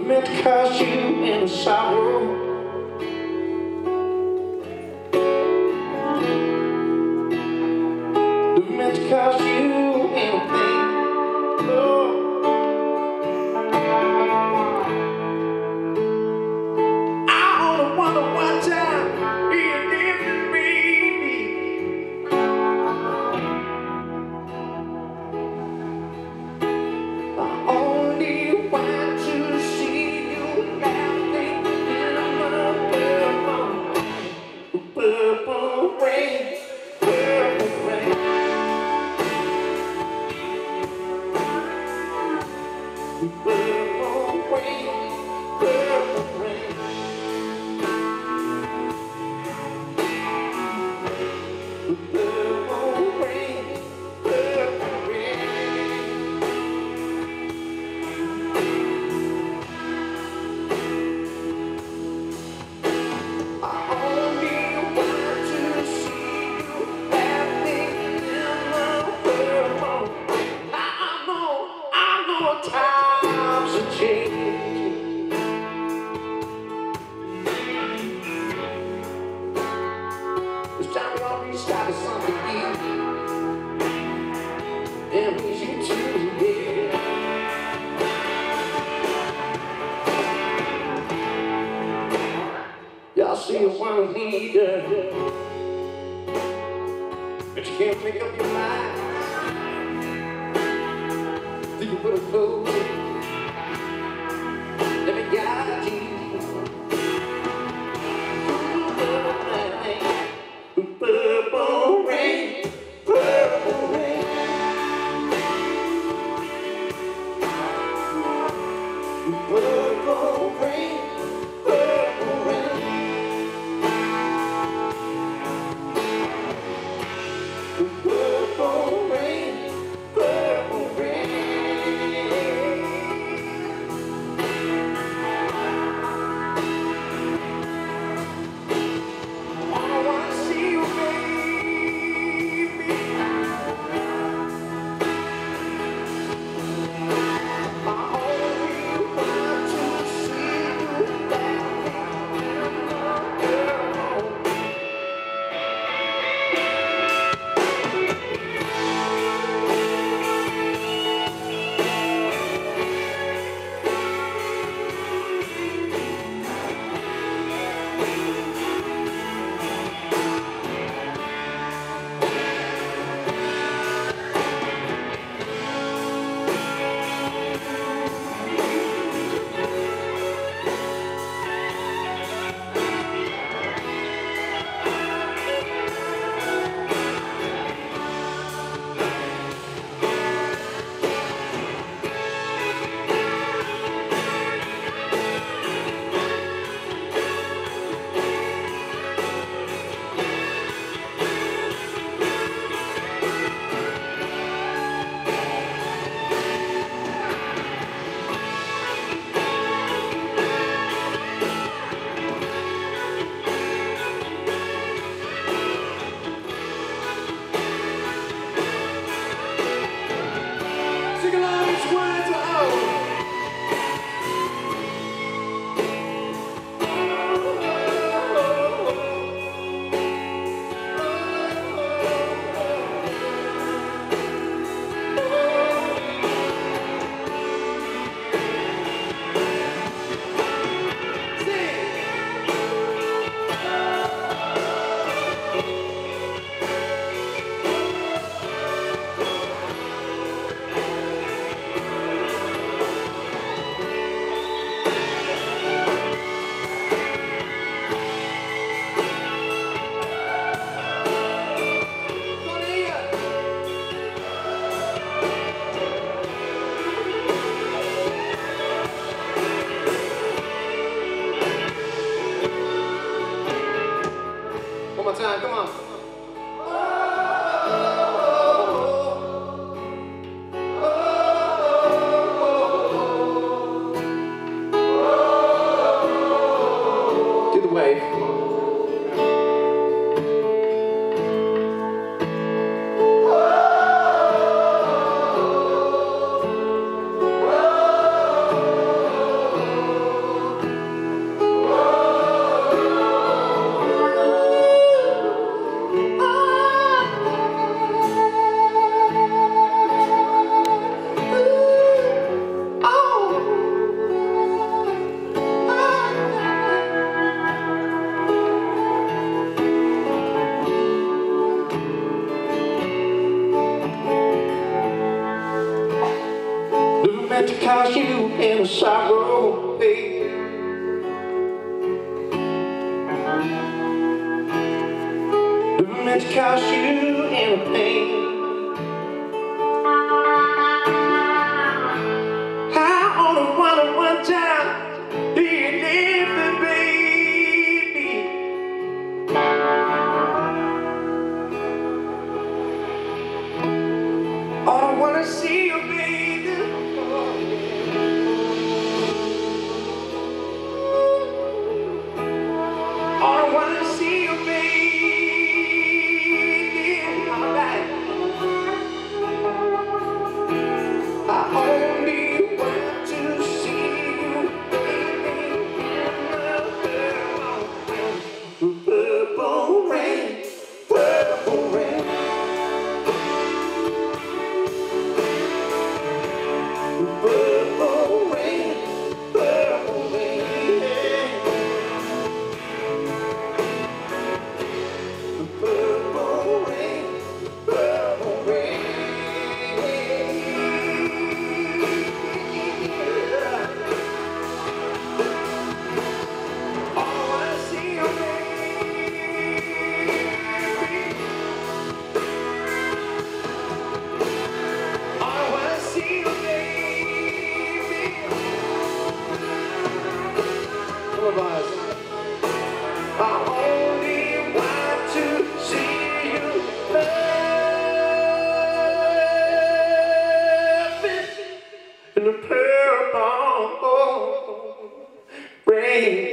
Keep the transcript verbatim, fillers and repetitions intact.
meant to cause you in sorrow. Meant to cause you anything, oh. I only wonder one time you didn't meet me. I only want to see you laughing in the purple, purple rain, purple rain. Purple rain, purple rain. Purple rain, purple rain. I only want to see you laughing in the purple. I know, I know times are changing. It's time we all restarted something new, and we should too, yeah. Y'all see one leader, but you can't make up your mind. Do you put a clothes? Let me guide you. Purple rain, purple rain. Purple rain, purple rain. Purple rain, purple rain. meant to cause you in a sorrow, baby. Didn't meant to cause you in a pain. I only wanted one time, do you need me, baby? All I wanna see you, baby. All I wanna see you, baby. All right. I only want to see you, baby, in the purple rain, purple rain, purple rain, purple rain, purple rain, purple rain. I only want to see you laughing in the purple rain.